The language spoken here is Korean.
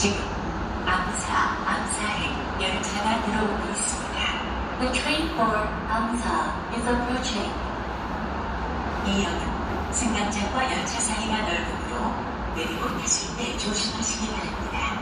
지금 암사행 열차가 들어오고 있습니다. The train for Amsa is approaching. 이 역은 승강장과 열차 사이가 넓으므로 내리고 타실 때 조심하시기 바랍니다.